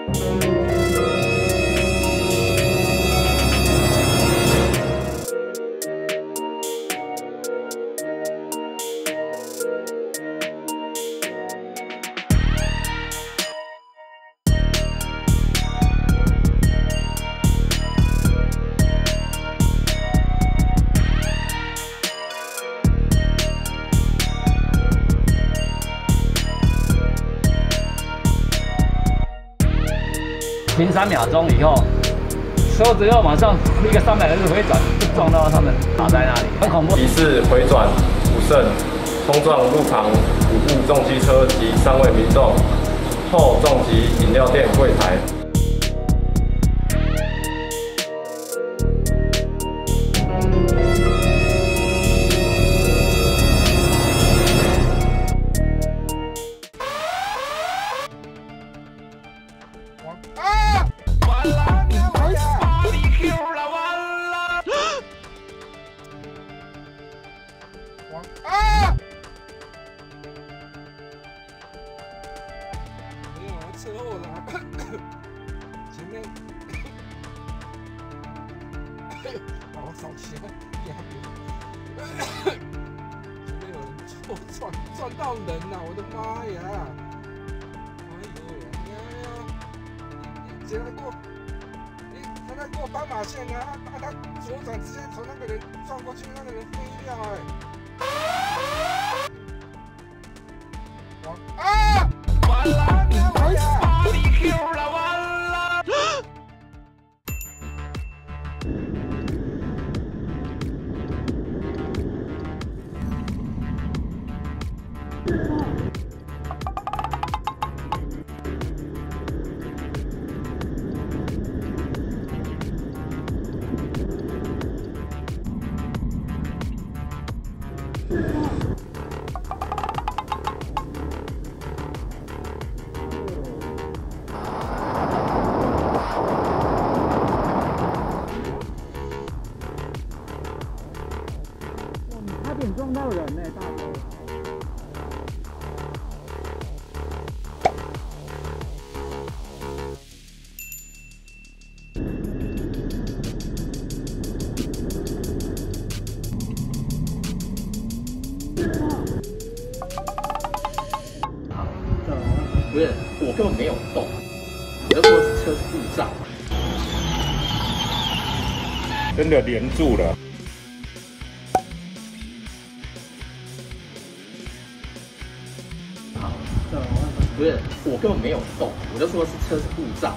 停3秒钟以后，车子又马上一个360度回转，就撞到他们卡在那里，很恐怖。 疑似回转不慎，冲撞路旁5部重机车及3位民众，后撞击饮料店柜台。 车祸了，前面，好少钱，前面有人撞到人了，我的妈呀！哎呦呀，你竟然过，他在过斑马线啊，他左转直接从那个人撞过去，那个人飞掉完了！ 差点撞到人呢，大哥！ 不是，我根本没有动，我就说是车是故障， 真的连住了。 不是，我根本没有动，我就说是车是故障。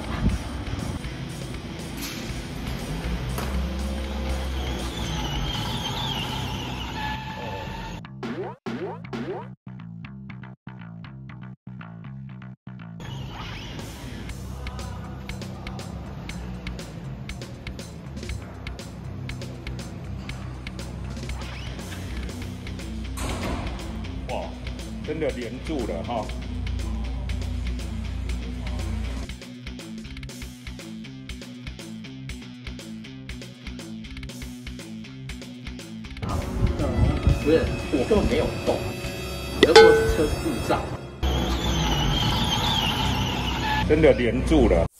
哇，真的连住了哈。 不是，我根本没有动，我就说是车是故障。 真的连住了。